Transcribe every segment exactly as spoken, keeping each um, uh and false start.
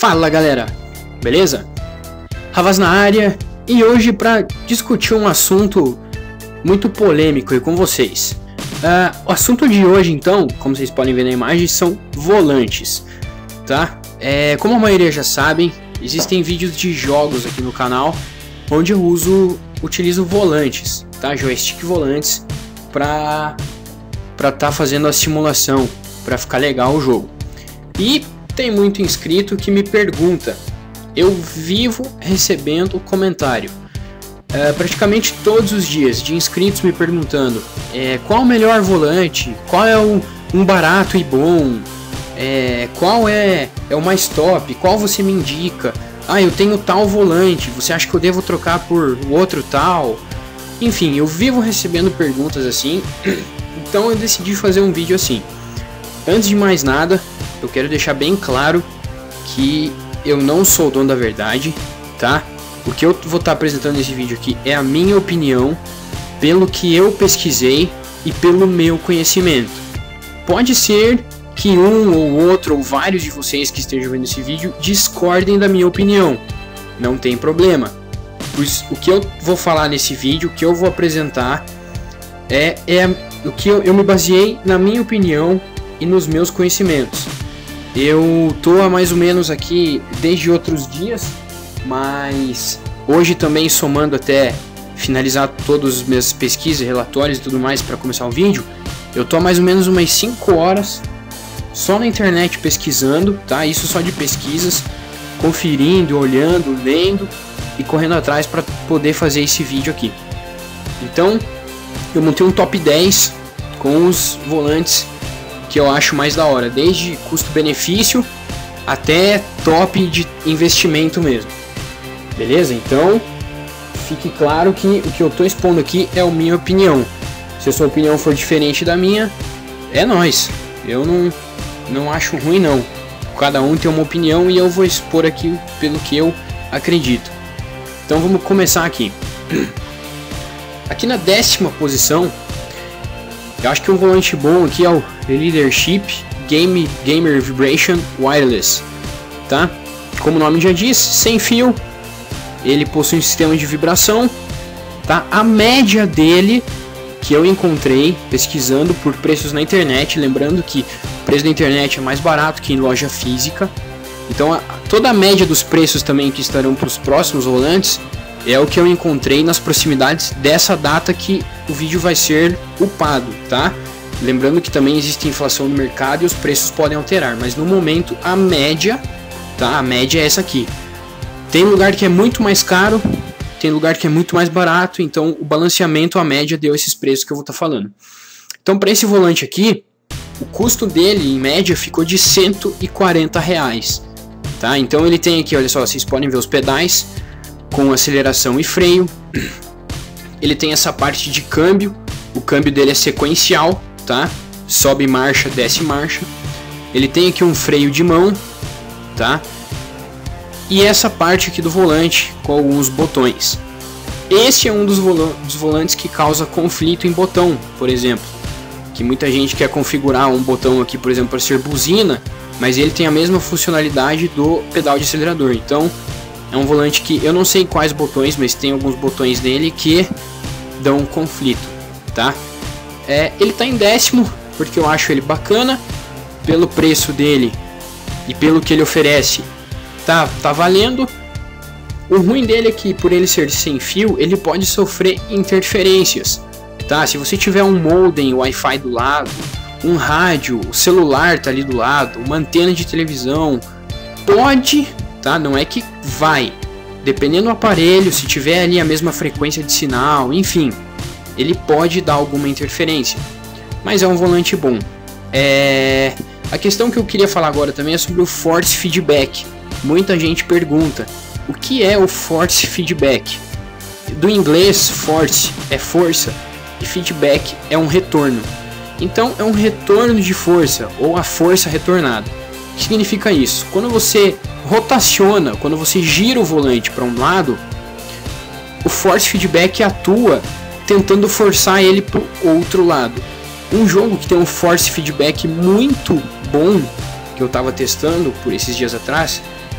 Fala galera, beleza? Ravaz na área e hoje para discutir um assunto muito polêmico aí com vocês. Uh, o assunto de hoje então, como vocês podem ver na imagem, são volantes, tá? É, como a maioria já sabem, existem vídeos de jogos aqui no canal onde eu uso, utilizo volantes, tá? Joystick volantes para para tá fazendo a simulação, para ficar legal o jogo. E tem muito inscrito que me pergunta, eu vivo recebendo comentário, é, praticamente todos os dias, de inscritos me perguntando é, qual o melhor volante, qual é o, um barato e bom, é, qual é, é o mais top, qual você me indica, ah, eu tenho tal volante, você acha que eu devo trocar por outro tal? Enfim, eu vivo recebendo perguntas assim, então eu decidi fazer um vídeo assim. Antes de mais nada, eu quero deixar bem claro que eu não sou o dono da verdade, tá? O que eu vou estar apresentando nesse vídeo aqui é a minha opinião, pelo que eu pesquisei e pelo meu conhecimento. Pode ser que um ou outro ou vários de vocês que estejam vendo esse vídeo discordem da minha opinião, não tem problema. Pois o que eu vou falar nesse vídeo, o que eu vou apresentar é, é o que eu, eu me baseei na minha opinião e nos meus conhecimentos. Eu tô há mais ou menos aqui desde outros dias, mas hoje também, somando até finalizar todas as minhas pesquisas, relatórios e tudo mais para começar o vídeo, eu tô há mais ou menos umas cinco horas só na internet pesquisando, tá? Isso só de pesquisas, conferindo, olhando, lendo e correndo atrás para poder fazer esse vídeo aqui. Então, eu montei um top dez com os volantes que eu acho mais da hora, desde custo-benefício até top de investimento mesmo. Beleza? Então, fique claro que o que eu estou expondo aqui é a minha opinião. Se a sua opinião for diferente da minha, é nóis. Eu não, não acho ruim não. Cada um tem uma opinião e eu vou expor aqui pelo que eu acredito. Então vamos começar aqui. Aqui na décima posição, eu acho que um volante bom aqui é o Leadership Game Gamer Vibration Wireless, tá? Como o nome já diz, sem fio, ele possui um sistema de vibração, tá? A média dele que eu encontrei pesquisando por preços na internet, lembrando que o preço da internet é mais barato que em loja física, então a, toda a média dos preços também que estarão para os próximos volantes é o que eu encontrei nas proximidades dessa data que o vídeo vai ser upado, tá? Lembrando que também existe inflação no mercado e os preços podem alterar, mas no momento a média, tá? A média é essa aqui. Tem lugar que é muito mais caro, tem lugar que é muito mais barato, então o balanceamento, a média deu esses preços que eu vou estar falando. Então para esse volante aqui, o custo dele em média ficou de cento e quarenta reais, tá? Então ele tem aqui, olha só, vocês podem ver os pedais com aceleração e freio. Ele tem essa parte de câmbio, o câmbio dele é sequencial, tá? Sobe marcha, desce marcha. Ele tem aqui um freio de mão, tá? E essa parte aqui do volante com alguns botões. Esse é um dos, vol dos volantes que causa conflito em botão, por exemplo, que muita gente quer configurar um botão aqui, por exemplo, para ser buzina, mas ele tem a mesma funcionalidade do pedal de acelerador. Então é um volante que eu não sei quais botões, mas tem alguns botões nele que dão um conflito, tá? É, ele tá em décimo porque eu acho ele bacana, pelo preço dele e pelo que ele oferece, tá, tá valendo. O ruim dele é que, por ele ser sem fio, ele pode sofrer interferências, tá? Se você tiver um modem Wi-Fi do lado, um rádio, o celular tá ali do lado, uma antena de televisão, pode, tá? Não é que vai, dependendo do aparelho, se tiver ali a mesma frequência de sinal, enfim, ele pode dar alguma interferência, mas é um volante bom. É... A questão que eu queria falar agora também é sobre o Force Feedback. Muita gente pergunta, o que é o Force Feedback? Do inglês, force é força e feedback é um retorno. Então é um retorno de força, ou a força retornada. O que significa isso? Quando você rotaciona, quando você gira o volante para um lado, o force feedback atua tentando forçar ele para o outro lado. Um jogo que tem um force feedback muito bom, que eu estava testando por esses dias atrás,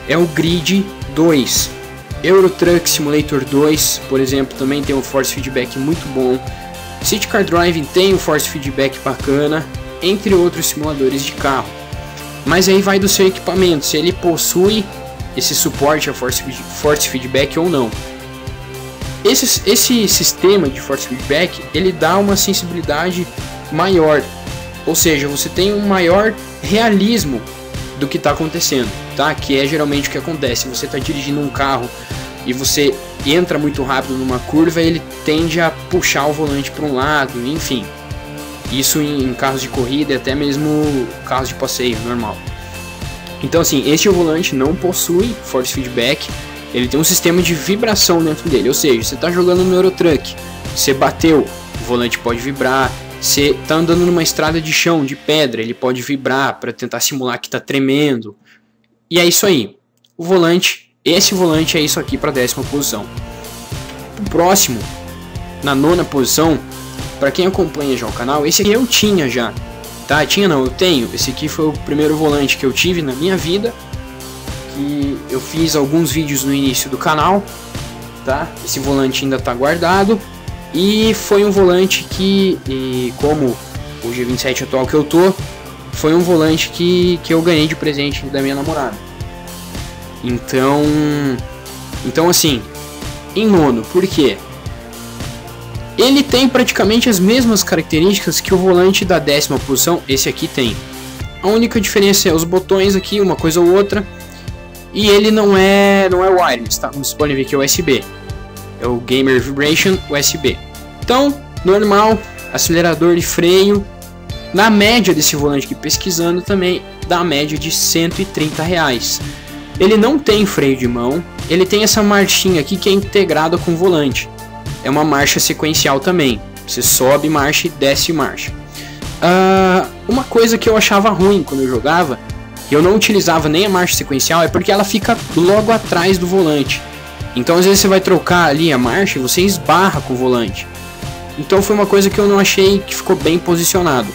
é o Grid dois. Euro Truck Simulator dois, por exemplo, também tem um force feedback muito bom. City Car Driving tem um force feedback bacana, entre outros simuladores de carro. Mas aí vai do seu equipamento, se ele possui esse suporte a force, force feedback ou não. Esse, esse sistema de force feedback, ele dá uma sensibilidade maior, ou seja, você tem um maior realismo do que está acontecendo, tá? Que é geralmente o que acontece. Você está dirigindo um carro e você entra muito rápido numa curva, ele tende a puxar o volante para um lado, enfim. Isso em, em carros de corrida e até mesmo carros de passeio normal. Então assim, este volante não possui force feedback, ele tem um sistema de vibração dentro dele, ou seja, você está jogando no Euro Truck, você bateu, o volante pode vibrar. Você está andando numa estrada de chão, de pedra, ele pode vibrar para tentar simular que está tremendo. E é isso aí. O volante, esse volante é isso aqui para a décima posição. O próximo, na nona posição, para quem acompanha já o canal, esse aqui eu tinha já. Tá? Tinha não, eu tenho. Esse aqui foi o primeiro volante que eu tive na minha vida. Que eu fiz alguns vídeos no início do canal. Tá? Esse volante ainda está guardado. E foi um volante que, e como o G vinte e sete atual que eu tô, foi um volante que, que eu ganhei de presente da minha namorada. Então, então assim, em nono, por quê? Ele tem praticamente as mesmas características que o volante da décima posição, esse aqui tem. A única diferença é os botões aqui, uma coisa ou outra, e ele não é, não é wireless, tá? Como vocês podem ver que é U S B. É o Gamer Vibration U S B. Então, normal, acelerador e freio. Na média desse volante aqui, pesquisando também, dá a média de cento e trinta reais. Ele não tem freio de mão, ele tem essa marchinha aqui que é integrada com o volante. É uma marcha sequencial também. Você sobe marcha e desce marcha. Uh, uma coisa que eu achava ruim quando eu jogava, e eu não utilizava nem a marcha sequencial, é porque ela fica logo atrás do volante. Então às vezes você vai trocar ali a marcha e você esbarra com o volante. Então foi uma coisa que eu não achei que ficou bem posicionado.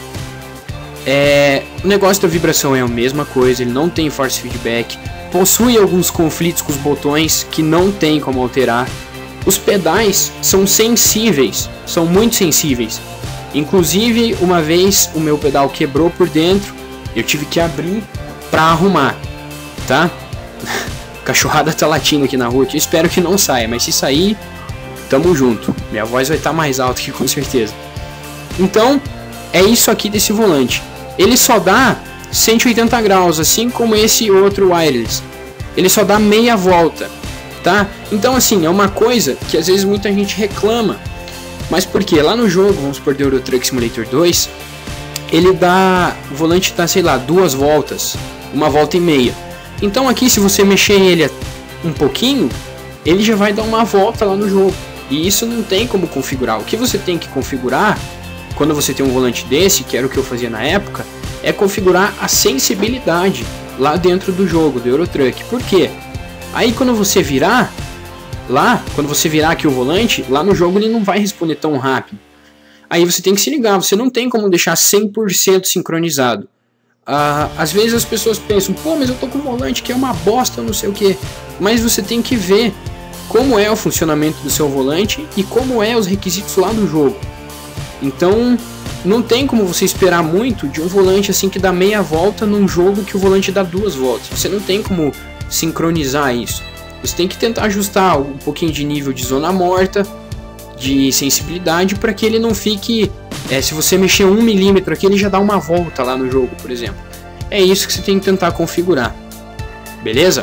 É, o negócio da vibração é a mesma coisa, ele não tem force feedback. Possui alguns conflitos com os botões que não tem como alterar. Os pedais são sensíveis, são muito sensíveis. Inclusive uma vez o meu pedal quebrou por dentro, eu tive que abrir para arrumar, tá? Cachorrada tá latindo aqui na rua, que eu espero que não saia, mas se sair, tamo junto. Minha voz vai estar tá mais alta aqui com certeza. Então, é isso aqui desse volante. Ele só dá cento e oitenta graus, assim como esse outro wireless. Ele só dá meia volta, tá? Então assim, é uma coisa que às vezes muita gente reclama. Mas por quê? Lá no jogo, vamos por Euro Truck Simulator dois, ele dá, o volante dá, sei lá, duas voltas, uma volta e meia. Então aqui, se você mexer ele um pouquinho, ele já vai dar uma volta lá no jogo. E isso não tem como configurar. O que você tem que configurar, quando você tem um volante desse, que era o que eu fazia na época, é configurar a sensibilidade lá dentro do jogo, do Euro Truck. Por quê? Aí quando você virar, lá, quando você virar aqui o volante, lá no jogo ele não vai responder tão rápido. Aí você tem que se ligar, você não tem como deixar cem por cento sincronizado. Ah, às vezes as pessoas pensam, pô, mas eu tô com um volante que é uma bosta, não sei o que. Mas você tem que ver como é o funcionamento do seu volante e como é os requisitos lá do jogo. Então, não tem como você esperar muito de um volante assim que dá meia volta num jogo que o volante dá duas voltas. Você não tem como sincronizar isso. Você tem que tentar ajustar um pouquinho de nível de zona morta, de sensibilidade, para que ele não fique... É, se você mexer um milímetro aqui, ele já dá uma volta lá no jogo, por exemplo. É isso que você tem que tentar configurar. Beleza?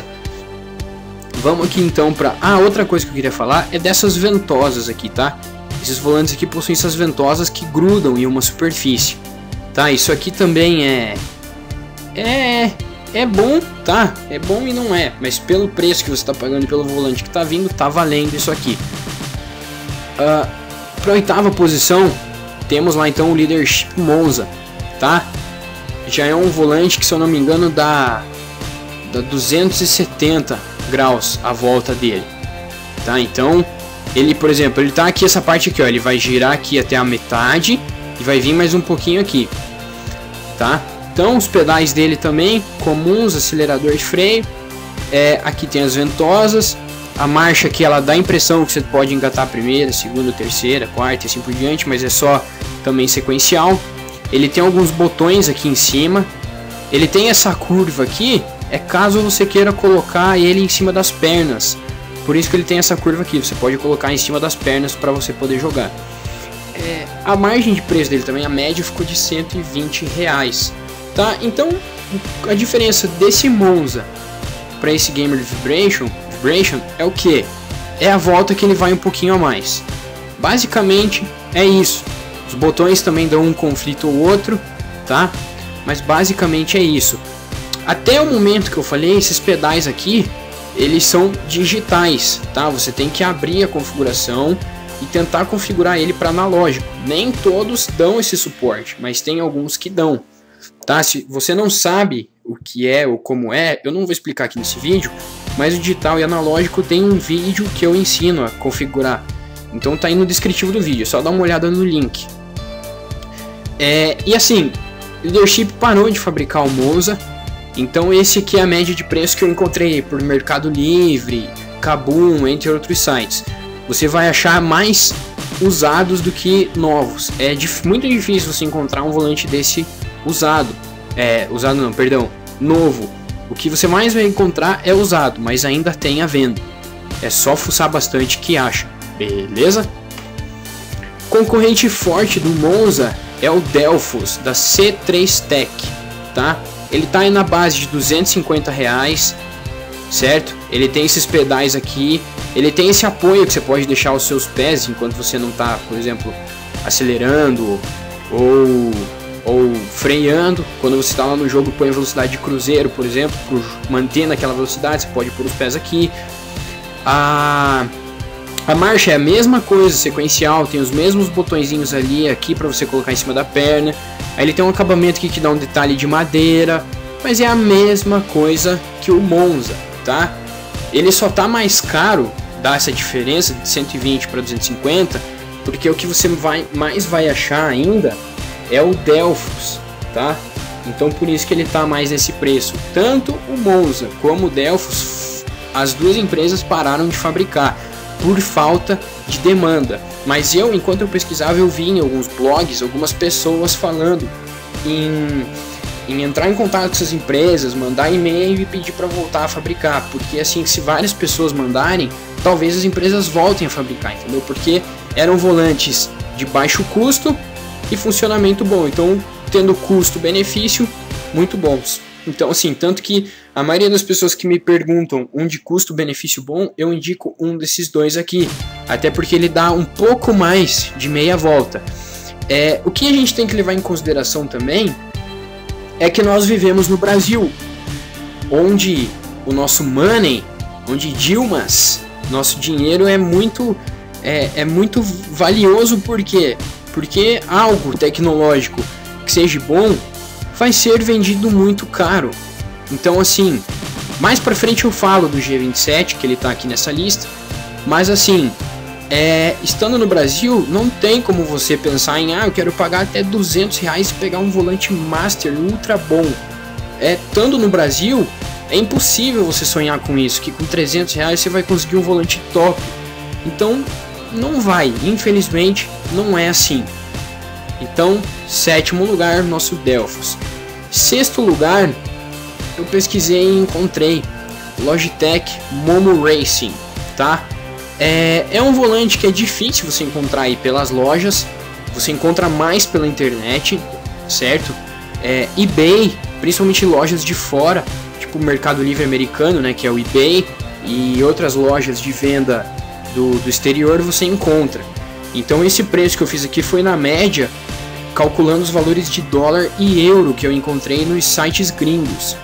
Vamos aqui então para... Ah, outra coisa que eu queria falar é dessas ventosas aqui, tá? Esses volantes aqui possuem essas ventosas que grudam em uma superfície, tá? Isso aqui também é... É... É bom, tá? É bom e não é. Mas pelo preço que você está pagando, pelo volante que está vindo, tá valendo isso aqui. Uh, para a oitava posição, temos lá então o Leadership Monza, tá? Já é um volante que, se eu não me engano, dá, dá duzentos e setenta graus a volta dele, tá? Então, ele, por exemplo, ele tá aqui, essa parte aqui, ó, ele vai girar aqui até a metade e vai vir mais um pouquinho aqui, tá? Então, os pedais dele também, comuns, acelerador e freio. É, aqui tem as ventosas. A marcha aqui ela dá a impressão que você pode engatar a primeira, segunda, terceira, quarta e assim por diante, mas é só também sequencial. Ele tem alguns botões aqui em cima. Ele tem essa curva aqui, é caso você queira colocar ele em cima das pernas. Por isso que ele tem essa curva aqui, você pode colocar em cima das pernas para você poder jogar. É, a margem de preço dele também, a média ficou de cento e vinte reais. Tá? Então a diferença desse Monza para esse Gamer Vibration, Vibration é o que? É a volta que ele vai um pouquinho a mais. Basicamente é isso. Os botões também dão um conflito ou outro, tá? Mas basicamente é isso. Até o momento que eu falei, esses pedais aqui, eles são digitais, tá? Você tem que abrir a configuração e tentar configurar ele para analógico. Nem todos dão esse suporte, mas tem alguns que dão, tá? Se você não sabe o que é ou como é, eu não vou explicar aqui nesse vídeo, mas o digital e analógico tem um vídeo que eu ensino a configurar. Então tá aí no descritivo do vídeo, é só dar uma olhada no link. É, e assim, Leadership parou de fabricar o Monza, então esse aqui é a média de preço que eu encontrei por Mercado Livre, Kabum, entre outros sites. Você vai achar mais usados do que novos. É dif- muito difícil você encontrar um volante desse usado. É, usado não, perdão, novo. O que você mais vai encontrar é usado, mas ainda tem à venda. É só fuçar bastante que acha, beleza? Concorrente forte do Monza é o Delphos, da C três Tech, tá? Ele tá aí na base de duzentos e cinquenta reais, certo? Ele tem esses pedais aqui, ele tem esse apoio que você pode deixar os seus pés enquanto você não tá, por exemplo, acelerando ou, ou freando. Quando você está lá no jogo, põe a velocidade de cruzeiro, por exemplo, por manter naquela velocidade, você pode pôr os pés aqui. A, a marcha é a mesma coisa, sequencial, tem os mesmos botõezinhos ali, aqui para você colocar em cima da perna. Aí ele tem um acabamento aqui que dá um detalhe de madeira, mas é a mesma coisa que o Monza, tá? Ele só tá mais caro, dá essa diferença de cento e vinte para duzentos e cinquenta, porque o que você vai, mais vai achar ainda é o Delphos, tá? Então por isso que ele tá mais nesse preço. Tanto o Monza como o Delphos, as duas empresas pararam de fabricar por falta de demanda. Mas eu, enquanto eu pesquisava, eu vi em alguns blogs algumas pessoas falando em, em entrar em contato com essas empresas, mandar e-mail e pedir para voltar a fabricar, porque assim, se várias pessoas mandarem, talvez as empresas voltem a fabricar, entendeu? Porque eram volantes de baixo custo e funcionamento bom, então tendo custo-benefício muito bons. Então assim, tanto que a maioria das pessoas que me perguntam um de custo-benefício bom, eu indico um desses dois aqui, até porque ele dá um pouco mais de meia volta. É, o que a gente tem que levar em consideração também é que nós vivemos no Brasil, onde o nosso money, onde Dilmas, nosso dinheiro é muito, é, é muito valioso. Por quê? Porque algo tecnológico que seja bom vai ser vendido muito caro. Então assim, mais pra frente eu falo do G vinte e sete, que ele tá aqui nessa lista, mas assim, é, estando no Brasil, não tem como você pensar em, ah, eu quero pagar até duzentos reais e pegar um volante Master ultra bom. É, estando no Brasil, é impossível você sonhar com isso, que com trezentos reais você vai conseguir um volante top. Então, não vai, infelizmente, não é assim. Então, sétimo lugar, nosso Delphos. Sexto lugar, eu pesquisei e encontrei Logitech Momo Racing, tá? É, é um volante que é difícil você encontrar aí pelas lojas, você encontra mais pela internet, certo? É, eBay, principalmente lojas de fora, tipo o Mercado Livre americano, né, que é o eBay, e outras lojas de venda do, do exterior você encontra. Então esse preço que eu fiz aqui foi na média, calculando os valores de dólar e euro que eu encontrei nos sites gringos.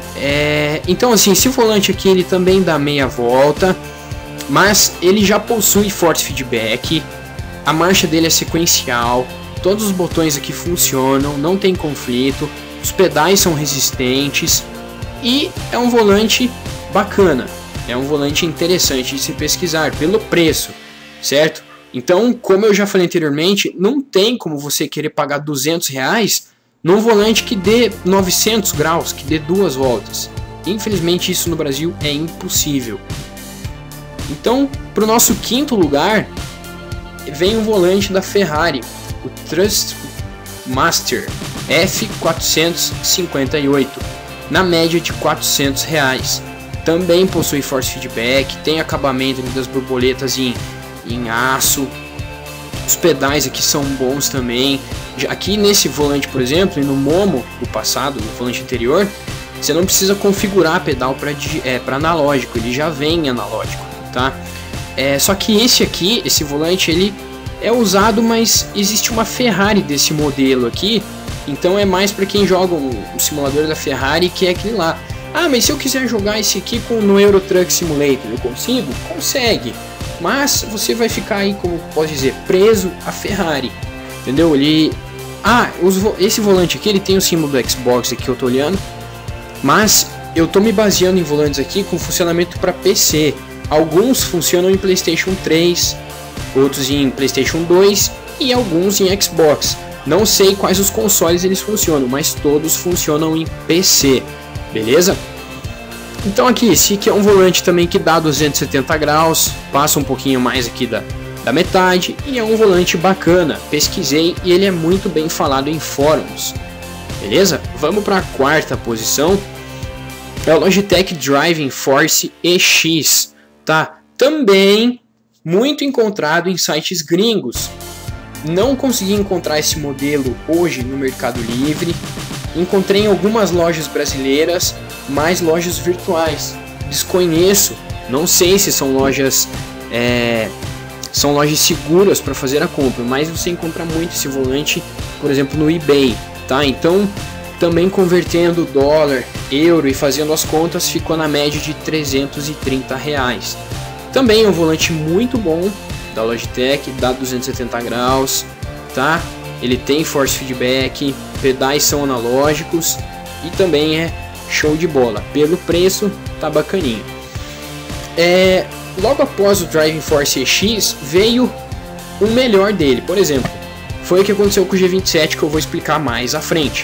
É, então assim, esse volante aqui ele também dá meia volta, mas ele já possui force feedback, a marcha dele é sequencial, todos os botões aqui funcionam, não tem conflito, os pedais são resistentes e é um volante bacana, é um volante interessante de se pesquisar pelo preço, certo? Então, como eu já falei anteriormente, não tem como você querer pagar duzentos reais num volante que dê novecentos graus, que dê duas voltas. Infelizmente isso no Brasil é impossível. Então, para o nosso quinto lugar, vem um volante da Ferrari, o Thrustmaster F quatrocentos e cinquenta e oito, na média de quatrocentos reais. Também possui force feedback, tem acabamento das borboletas em, em aço. Os pedais aqui são bons também. Aqui nesse volante, por exemplo, e no Momo, o passado, no volante anterior, você não precisa configurar pedal para é, para analógico, ele já vem analógico, tá? É, só que esse aqui, esse volante, ele é usado, mas existe uma Ferrari desse modelo aqui, então é mais para quem joga o, o simulador da Ferrari, que é aquele lá. Ah, mas se eu quiser jogar esse aqui com no Euro Truck Simulator, eu consigo? Consegue, mas você vai ficar aí, como posso dizer, preso à Ferrari, entendeu? Ele... Ah, os, esse volante aqui, ele tem o símbolo do Xbox aqui, eu tô olhando, mas eu tô me baseando em volantes aqui com funcionamento para P C. Alguns funcionam em PlayStation três, outros em PlayStation dois e alguns em Xbox. Não sei quais os consoles eles funcionam, mas todos funcionam em P C, beleza? Então aqui, esse aqui é um volante também que dá duzentos e setenta graus, passa um pouquinho mais aqui da, da metade, e é um volante bacana. Pesquisei e ele é muito bem falado em fóruns, beleza? Vamos para a quarta posição, é o Logitech Driving Force E X, tá? Também muito encontrado em sites gringos. Não consegui encontrar esse modelo hoje no Mercado Livre. Encontrei em algumas lojas brasileiras, mais lojas virtuais. Desconheço, não sei se são lojas é, são lojas seguras para fazer a compra, mas você encontra muito esse volante, por exemplo, no eBay, tá? Então, também convertendo dólar, euro e fazendo as contas, ficou na média de trezentos e trinta reais. Também é um volante muito bom da Logitech, dá duzentos e setenta graus, tá? Ele tem force feedback, pedais são analógicos e também é show de bola. Pelo preço, tá bacaninho. É, logo após o Driving Force E X veio o melhor dele, por exemplo. Foi o que aconteceu com o G vinte e sete, que eu vou explicar mais à frente.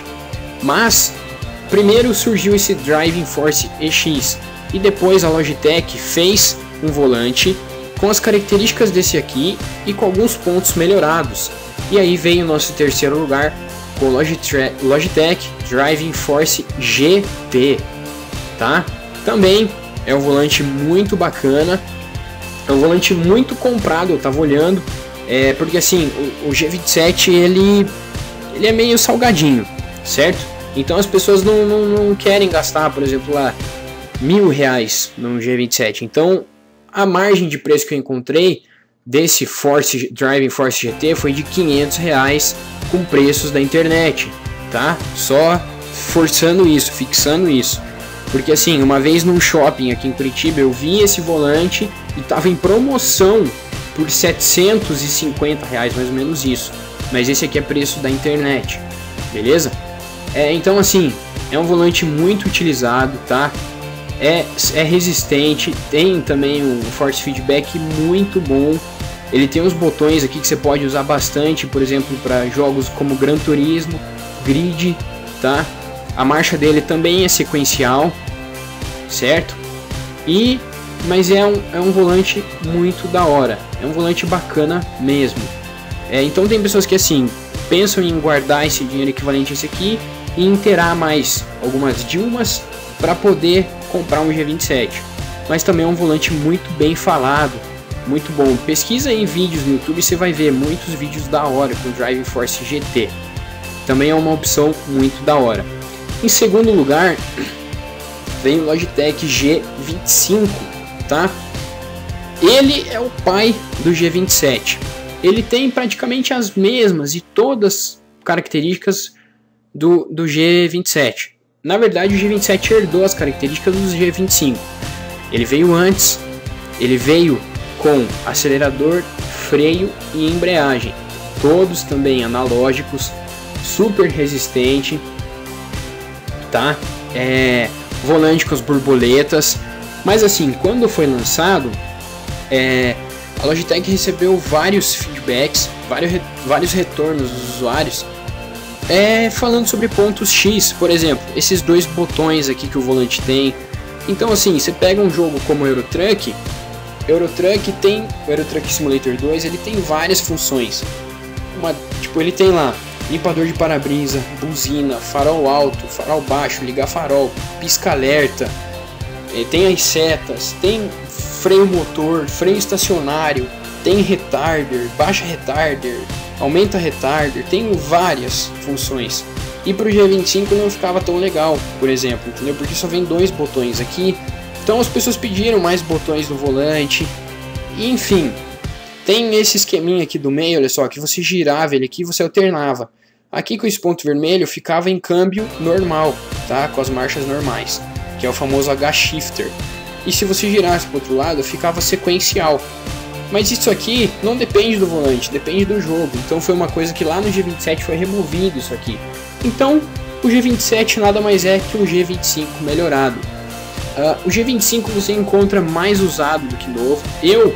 Mas primeiro surgiu esse Driving Force E X e depois a Logitech fez um volante com as características desse aqui e com alguns pontos melhorados. E aí veio o nosso terceiro lugar com o Logitech, Logitech Driving Force G T, tá? Também é um volante muito bacana, é um volante muito comprado, eu tava olhando, é, porque assim, o, o G vinte e sete ele, ele é meio salgadinho, certo? Então as pessoas não, não, não querem gastar, por exemplo, lá mil reais no G vinte e sete. Então a margem de preço que eu encontrei desse Force Driving Force G T foi de quinhentos reais com preços da internet, tá? Só forçando isso, fixando isso. Porque assim, uma vez num shopping aqui em Curitiba eu vi esse volante e tava em promoção por setecentos e cinquenta reais, mais ou menos isso. Mas esse aqui é preço da internet, beleza? É, então assim, é um volante muito utilizado, tá? É, é resistente, tem também um force feedback muito bom. Ele tem uns botões aqui que você pode usar bastante, por exemplo, para jogos como Gran Turismo, Grid, tá? A marcha dele também é sequencial, certo? E, mas é um, é um volante muito da hora, é um volante bacana mesmo. É, então tem pessoas que assim, pensam em guardar esse dinheiro equivalente a esse aqui e inteirar mais algumas Dilmas para poder comprar um G vinte e sete, mas também é um volante muito bem falado, muito bom. Pesquisa em vídeos no YouTube, você vai ver muitos vídeos da hora com o Driving Force G T, também é uma opção muito da hora. Em segundo lugar vem o Logitech G vinte e cinco, tá? Ele é o pai do G vinte e sete, ele tem praticamente as mesmas e todas as características do, do G vinte e sete. Na verdade, o G vinte e sete herdou as características do G vinte e cinco. Ele veio antes, ele veio com acelerador, freio e embreagem, todos também analógicos, super resistente, tá? É, volante com as borboletas. Mas assim, quando foi lançado, é, a Logitech recebeu vários feedbacks, vários, vários retornos dos usuários, É, falando sobre pontos X, por exemplo, esses dois botões aqui que o volante tem, Então assim, você pega um jogo como o Euro Truck, Euro Truck tem, o Euro Truck Simulator dois, ele tem várias funções. Uma, tipo, ele tem lá limpador de para-brisa, buzina, farol alto, farol baixo, ligar farol, pisca-alerta, tem as setas, tem freio motor, freio estacionário, tem retarder, baixa retarder, aumenta retarder, tem várias funções. E pro G vinte e cinco não ficava tão legal, por exemplo, entendeu? Porque só vem dois botões aqui. Então as pessoas pediram mais botões no volante. E, enfim, tem esse esqueminha aqui do meio, olha só, que você girava ele aqui e você alternava. Aqui com esse ponto vermelho ficava em câmbio normal, tá? Com as marchas normais, que é o famoso H-Shifter. E se você girasse para o outro lado, ficava sequencial. Mas isso aqui não depende do volante, depende do jogo. Então foi uma coisa que lá no G vinte e sete foi removido isso aqui. Então o G vinte e sete nada mais é que o G vinte e cinco melhorado. Uh, o G vinte e cinco você encontra mais usado do que novo. Eu,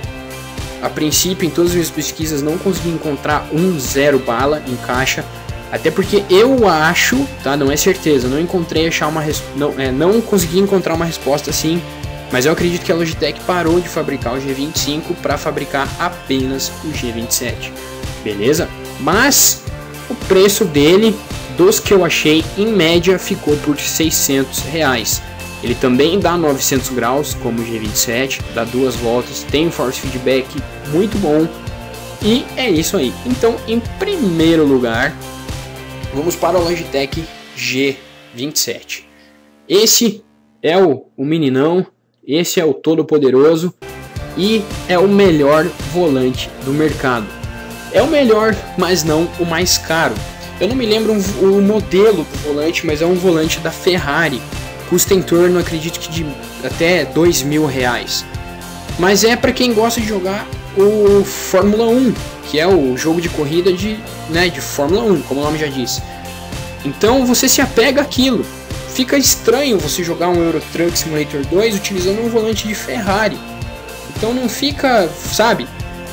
a princípio, em todas as minhas pesquisas, não consegui encontrar um zero bala em caixa. Até porque eu acho, tá? Não é certeza, não encontrei achar uma res... não, é, não consegui encontrar uma resposta assim. Mas eu acredito que a Logitech parou de fabricar o G vinte e cinco para fabricar apenas o G vinte e sete, beleza? Mas o preço dele, dos que eu achei, em média ficou por seiscentos reais. Ele também dá novecentos graus, como o G vinte e sete, dá duas voltas, tem um force feedback muito bom. E é isso aí. Então, em primeiro lugar, vamos para o Logitech G vinte e sete. Esse é o, o meninão. Esse é o todo poderoso e é o melhor volante do mercado. É o melhor, mas não o mais caro. Eu não me lembro um, o modelo do volante, mas é um volante da Ferrari. Custa em torno, acredito que de até dois mil reais. Mas é para quem gosta de jogar o Fórmula um, que é o jogo de corrida de, né, de Fórmula um, como o nome já diz. Então você se apega àquilo. Fica estranho você jogar um Euro Truck Simulator dois utilizando um volante de Ferrari. Então não fica, sabe?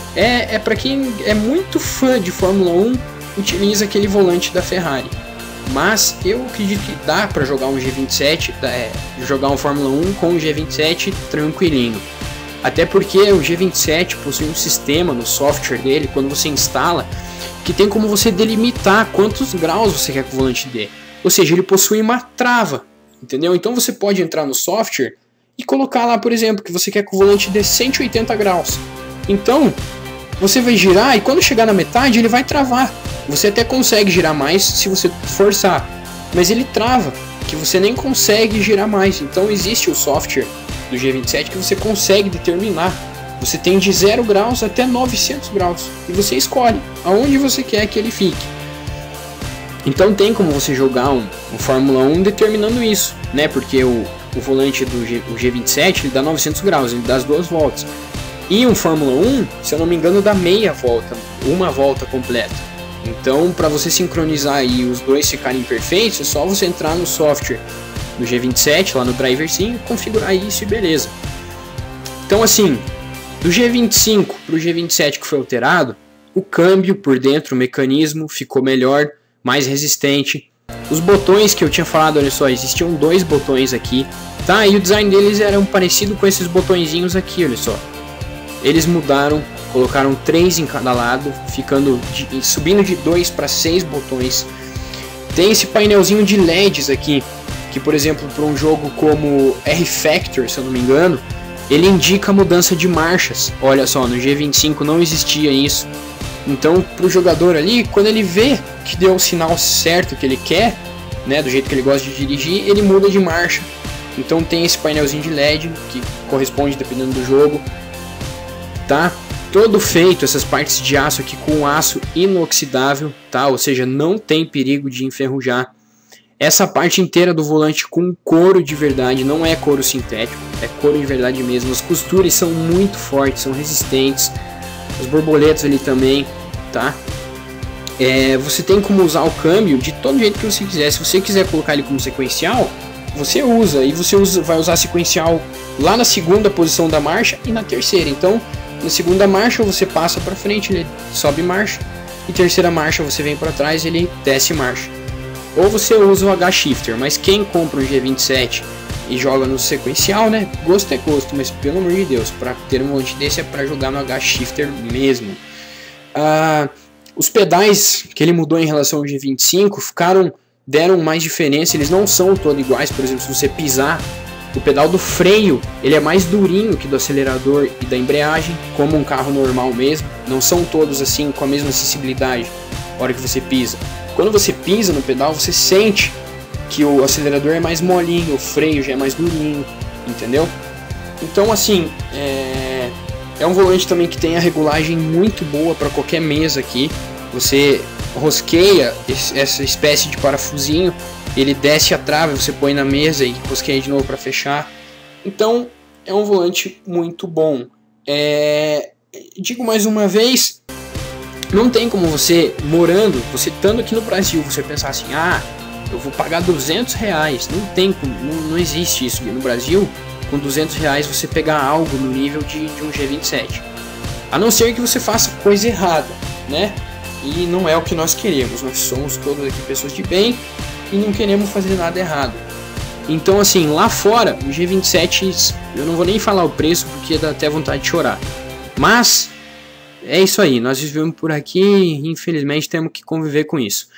É, é para quem é muito fã de Fórmula um, utiliza aquele volante da Ferrari. Mas eu acredito que dá para jogar um G vinte e sete, é, jogar um Fórmula um com o G vinte e sete tranquilinho. Até porque o G vinte e sete possui um sistema no software dele, quando você instala, que tem como você delimitar quantos graus você quer que o volante dê. Ou seja, ele possui uma trava, entendeu? Então você pode entrar no software e colocar lá, por exemplo, que você quer que o volante dê cento e oitenta graus. Então, você vai girar e quando chegar na metade ele vai travar. Você até consegue girar mais se você forçar, mas ele trava, que você nem consegue girar mais. Então existe o software do G vinte e sete que você consegue determinar. Você tem de zero graus até novecentos graus e você escolhe aonde você quer que ele fique. Então tem como você jogar um, um Fórmula um determinando isso, né? Porque o, o volante do G, o G vinte e sete ele dá novecentos graus, ele dá as duas voltas. E um Fórmula um, se eu não me engano, dá meia volta, uma volta completa. Então, para você sincronizar e os dois ficarem perfeitos, é só você entrar no software do G vinte e sete, lá no driverzinho, configurar isso e beleza. Então, assim, do G vinte e cinco para o G vinte e sete que foi alterado, o câmbio por dentro, o mecanismo ficou melhor, mais resistente. Os botões que eu tinha falado, olha só, existiam dois botões aqui, tá? E o design deles era parecido com esses botõezinhos aqui, olha só. Eles mudaram, colocaram três em cada lado, ficando de, subindo de dois para seis botões. Tem esse painelzinho de L E Ds aqui, que por exemplo para um jogo como R-Factor, se eu não me engano, ele indica a mudança de marchas. Olha só, no G vinte e cinco não existia isso. Então, para o jogador ali, quando ele vê que deu o sinal certo que ele quer, né, do jeito que ele gosta de dirigir, ele muda de marcha. Então tem esse painelzinho de L E D que corresponde dependendo do jogo, tá? Todo feito, essas partes de aço aqui com aço inoxidável, tá? Ou seja, não tem perigo de enferrujar. Essa parte inteira do volante com couro de verdade, não é couro sintético, é couro de verdade mesmo. As costuras são muito fortes, são resistentes. Os borboletos ali também, tá? É, você tem como usar o câmbio de todo jeito que você quiser. Se você quiser colocar ele como sequencial, você usa. E você usa, vai usar sequencial lá na segunda posição da marcha e na terceira. Então, na segunda marcha você passa para frente, ele sobe marcha. E terceira marcha você vem para trás, ele desce marcha. Ou você usa o H-Shifter. Mas quem compra o G vinte e sete e joga no sequencial, né? Gosto é gosto, mas pelo amor de Deus, para ter um volante desse é para jogar no H-Shifter mesmo. Ah, os pedais que ele mudou em relação ao G vinte e cinco ficaram, deram mais diferença, eles não são todos iguais. Por exemplo, se você pisar, o pedal do freio ele é mais durinho que do acelerador e da embreagem, como um carro normal mesmo. Não são todos assim com a mesma sensibilidade na hora que você pisa. Quando você pisa no pedal, você sente que o acelerador é mais molinho, o freio já é mais durinho, entendeu? Então assim, é, é um volante também que tem a regulagem muito boa para qualquer mesa aqui. Você rosqueia essa espécie de parafusinho, ele desce a trave, você põe na mesa e rosqueia de novo para fechar. Então é um volante muito bom. É, digo mais uma vez, não tem como você morando, você estando aqui no Brasil, você pensar assim, ah, eu vou pagar duzentos reais. Não tem, não, não existe isso no Brasil. Com duzentos reais você pegar algo no nível de, de um G vinte e sete, a não ser que você faça coisa errada, né? E não é o que nós queremos. Nós somos todos aqui pessoas de bem e não queremos fazer nada errado. Então assim, lá fora o G vinte e sete, eu não vou nem falar o preço porque dá até vontade de chorar, mas é isso aí, nós vivemos por aqui e infelizmente temos que conviver com isso.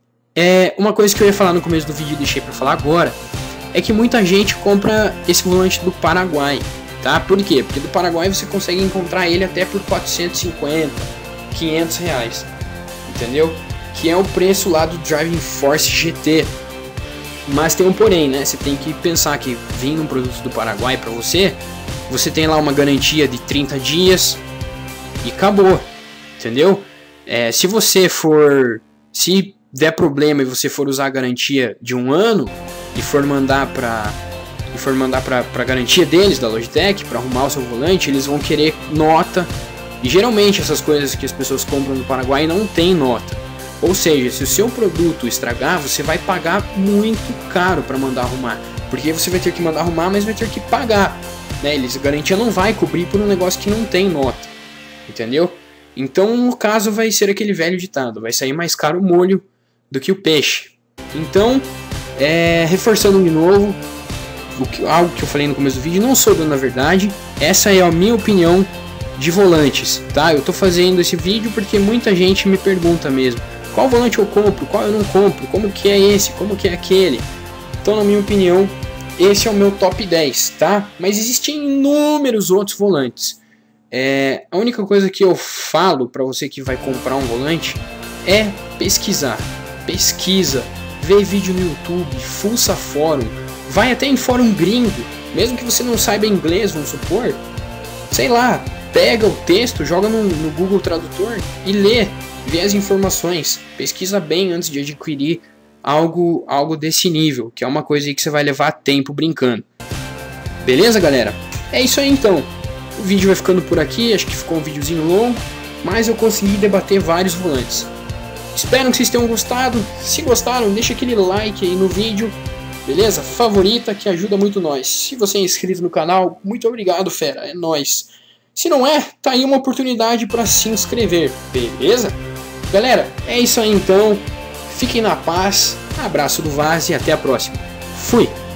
É, uma coisa que eu ia falar no começo do vídeo e deixei para falar agora é que muita gente compra esse volante do Paraguai, tá? Por quê? Porque do Paraguai você consegue encontrar ele até por quatrocentos e cinquenta, quinhentos reais, entendeu? Que é o preço lá do Driving Force G T. Mas tem um porém, né? Você tem que pensar que vindo um produto do Paraguai para você, você tem lá uma garantia de trinta dias e acabou, entendeu? É, se você for, se der problema e você for usar a garantia de um ano e for mandar para e for mandar para a garantia deles da Logitech para arrumar o seu volante, eles vão querer nota. E geralmente essas coisas que as pessoas compram no Paraguai não tem nota. Ou seja, se o seu produto estragar, você vai pagar muito caro para mandar arrumar, porque você vai ter que mandar arrumar, mas vai ter que pagar, né? Eles, a garantia não vai cobrir por um negócio que não tem nota, entendeu? Então no caso vai ser aquele velho ditado, vai sair mais caro o molho do que o peixe. Então, é, reforçando de novo o que, algo que eu falei no começo do vídeo, não sou dono da verdade, essa é a minha opinião de volantes, tá? Eu tô fazendo esse vídeo porque muita gente me pergunta mesmo, qual volante eu compro, qual eu não compro, como que é esse, como que é aquele. Então, na minha opinião, esse é o meu top dez, tá? Mas existem inúmeros outros volantes. É, a única coisa que eu falo para você que vai comprar um volante é pesquisar. Pesquisa, vê vídeo no YouTube, fuça fórum, vai até em fórum gringo, mesmo que você não saiba inglês, vamos supor, sei lá, pega o texto, joga no, no Google Tradutor e lê, vê as informações, pesquisa bem antes de adquirir algo, algo desse nível, que é uma coisa aí que você vai levar tempo brincando. Beleza, galera? É isso aí então. O vídeo vai ficando por aqui, acho que ficou um videozinho longo, mas eu consegui debater vários volantes. Espero que vocês tenham gostado. Se gostaram, deixa aquele like aí no vídeo, beleza? Favorita, que ajuda muito nós. Se você é inscrito no canal, muito obrigado, fera, é nóis. Se não é, tá aí uma oportunidade para se inscrever, beleza? Galera, é isso aí então. Fiquem na paz, abraço do Vaz e até a próxima. Fui!